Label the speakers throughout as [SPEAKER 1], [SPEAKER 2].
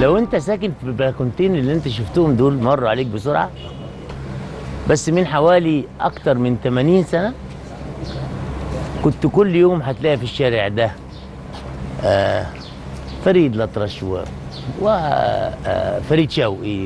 [SPEAKER 1] لو انت ساكن في البلكونتين اللي انت شفتهم دول مروا عليك بسرعه، بس من حوالي اكتر من 80 سنه كنت كل يوم هتلاقي في الشارع ده فريد الأطرش وفريد شوقي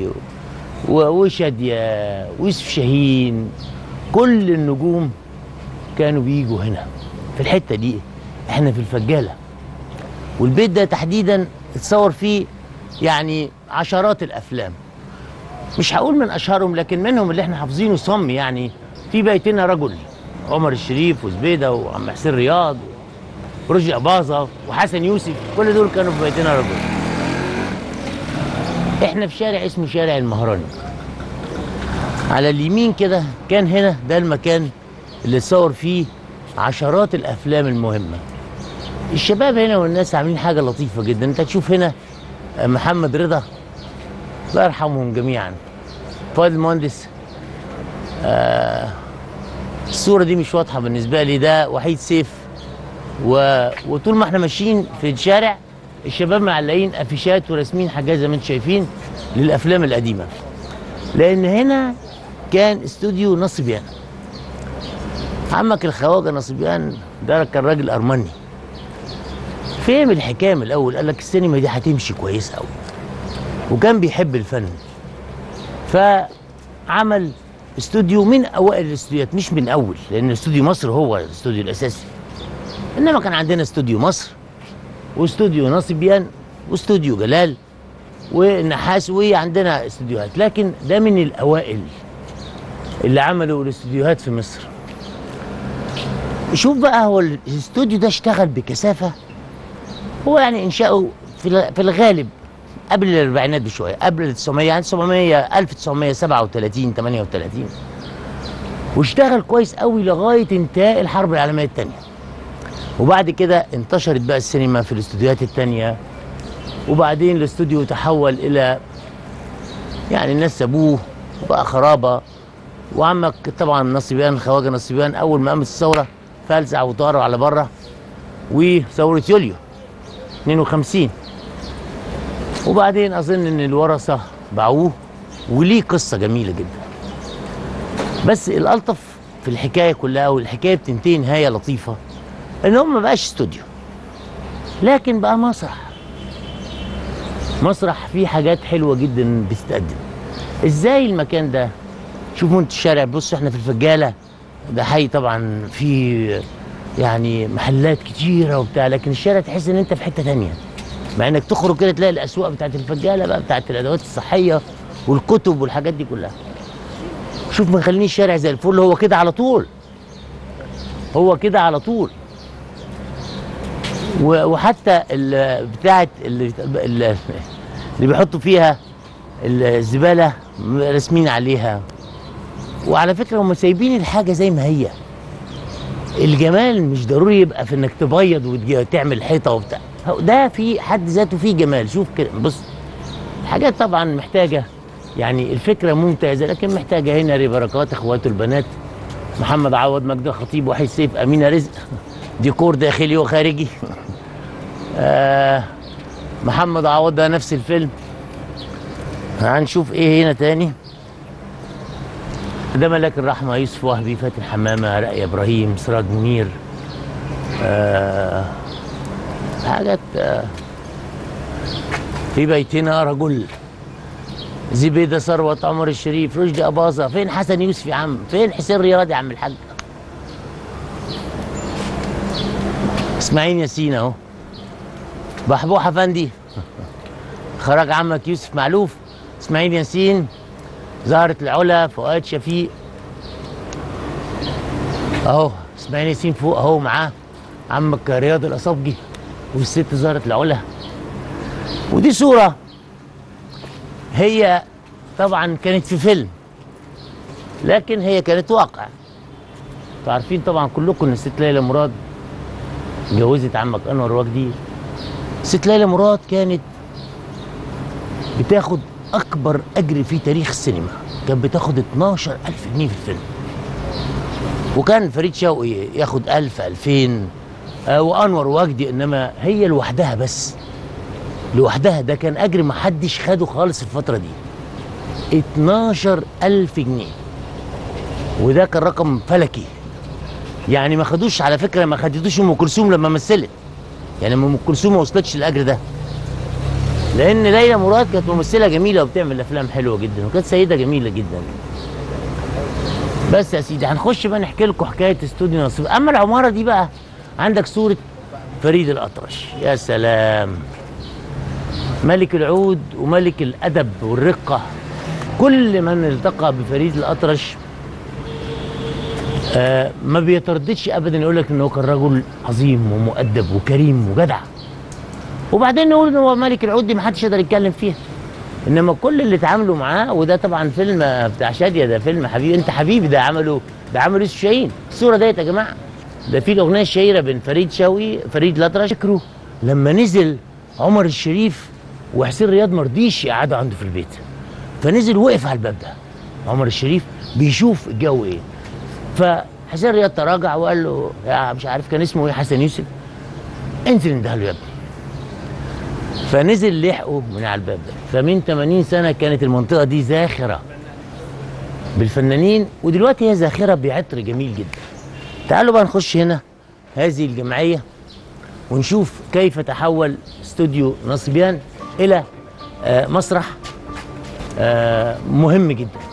[SPEAKER 1] وشادية ويوسف شاهين. كل النجوم كانوا بيجوا هنا في الحتة دي. احنا في الفجالة، والبيت ده تحديدا اتصور فيه يعني عشرات الافلام، مش هقول من اشهرهم لكن منهم اللي احنا حافظينه صم. يعني في بيتنا رجل، عمر الشريف وزبيده وعم حسين رياض ورشدي اباظه وحسن يوسف، كل دول كانوا في بيتنا رجل. احنا في شارع اسمه شارع المهراني، على اليمين كده كان هنا ده المكان اللي صور فيه عشرات الافلام المهمه. الشباب هنا والناس عاملين حاجه لطيفه جدا. انت تشوف هنا محمد رضا الله يرحمهم جميعا، فؤاد المهندس. الصوره دي مش واضحه بالنسبه لي، ده وحيد سيف. وطول ما احنا ماشيين في الشارع الشباب معلقين افيشات وراسمين حاجات زي ما انتم شايفين للافلام القديمه، لان هنا كان استوديو نصبيان. عمك الخواجه نصبيان ده كان راجل ارمني، فهم الحكايه من الاول، قال لك السينما دي هتمشي كويس قوي، وكان بيحب الفن، فعمل استوديو من اوائل الاستوديوهات، مش من اول، لان استوديو مصر هو الاستوديو الاساسي، انما كان عندنا استوديو مصر واستوديو نصبيان واستوديو جلال والنحاس، وعندنا استوديوهات، لكن ده من الاوائل اللي عملوا الاستوديوهات في مصر. شوف بقى، هو الاستوديو ده اشتغل بكثافه. هو يعني انشاؤه في الغالب قبل الاربعينات بشويه، قبل 900 يعني 1937 38، واشتغل كويس قوي لغايه انتهاء الحرب العالميه الثانيه. وبعد كده انتشرت بقى السينما في الاستوديوهات الثانيه، وبعدين الاستوديو تحول الى يعني الناس سابوه وبقى خرابه. وعمك طبعا نصبيان الخواجه نصبيان اول ما قامت الثوره فلسع وطاروا على بره، وثوره يوليو 52، وبعدين اظن ان الورثه باعوه، وليه قصه جميله جدا. بس الالطف في الحكايه كلها، والحكايه بتنتهي نهايه لطيفه، ان هو ما بقاش استوديو لكن بقى مسرح فيه حاجات حلوه جدا بتتقدم. ازاي المكان ده؟ شوفوا انتوا الشارع، بصوا احنا في الفجاله، ده حي طبعا فيه يعني محلات كتيره وبتاع، لكن الشارع تحس ان انت في حته ثانيه، مع انك تخرج كده تلاقي الاسواق بتاعت الفجاله بقى، بتاعت الادوات الصحيه والكتب والحاجات دي كلها. شوف مخليني الشارع زي الفل، هو كده على طول، هو كده على طول. وحتى بتاعت اللي بيحطوا فيها الزباله راسمين عليها. وعلى فكره هم سايبين الحاجه زي ما هي. الجمال مش ضروري يبقى في انك تبيض وتعمل حيطه وبتاع، ده في حد ذاته فيه جمال. شوف كده، بص، حاجات طبعا محتاجه، يعني الفكره ممتازه لكن محتاجه هنا بركات اخواته البنات، محمد عوض، مجدي خطيب، وحيد سيف، امينه رزق، ديكور داخلي وخارجي. محمد عوض ده نفس الفيلم. هنشوف ايه هنا تاني. ده ملاك الرحمه، يوسف وهبي، فاتن حمامه، رأي ابراهيم، سراج منير. حاجات. في بيتنا رجل، زبيده، ثروت، عمر الشريف، رشدي اباظه. فين حسن يوسف يا عم؟ فين حسين رياض يا عم الحاج؟ اسماعيل ياسين اهو، بحبوح افندي، خرج عمك يوسف معلوف، اسماعيل ياسين، زهرة العلا، فؤاد شفيق اهو، اسماعيل ياسين فوق اهو معاه عمك رياض الاصابجي والست زهرة العلا. ودي صورة هي طبعا كانت في فيلم لكن هي كانت واقع. انتوا عارفين طبعا كلكم ان الست ليلى مراد اتجوزت عمك انور وجدي. الست ليلى مراد كانت بتاخد اكبر اجر في تاريخ السينما، كانت بتاخد 12,000 جنيه في الفيلم، وكان فريد شوقي ياخد 1000 2000 وانور وجدي، انما هي لوحدها بس لوحدها، ده كان اجر ما حدش خده خالص الفتره دي، 12,000 جنيه. وده كان رقم فلكي، يعني ما خدوش على فكره، ما خدتوش ام كلثوم لما مثلت، يعني ام كلثوم ما وصلتش الاجر ده، لان ليلى مراد كانت ممثله جميله وبتعمل افلام حلوه جدا، وكانت سيده جميله جدا. بس يا سيدي هنخش بقى نحكي لكم حكايه استوديو نصيب. اما العماره دي بقى عندك صوره فريد الأطرش، يا سلام، ملك العود وملك الادب والرقه. كل من التقى بفريد الأطرش ما بيترددش ابدا يقول لك ان هو كان رجل عظيم ومؤدب وكريم وجدع. وبعدين نقول ان هو ملك العود دي ما حدش يقدر يتكلم فيها، انما كل اللي اتعاملوا معاه، وده طبعا فيلم بتاع شاديه، ده فيلم حبيبي انت حبيبي، ده عمله يوسف شاهين. الصوره ديت يا جماعه، ده في الاغنيه الشهيره بين فريد الأطرش. فاكروا لما نزل عمر الشريف وحسين رياض ما رضيش يقعدوا عنده في البيت، فنزل وقف على الباب ده عمر الشريف بيشوف الجو ايه، فحسين رياض تراجع وقال له يا مش عارف كان اسمه ايه، حسن يوسف، انزل انده له يا ابني. فنزل لحقه من على الباب ده. فمن 80 سنه كانت المنطقه دي زاخره بالفنانين، ودلوقتي هي زاخره بعطر جميل جدا. تعالوا بقى نخش هنا هذه الجمعيه ونشوف كيف تحول استوديو نصيبيان الى مسرح مهم جدا.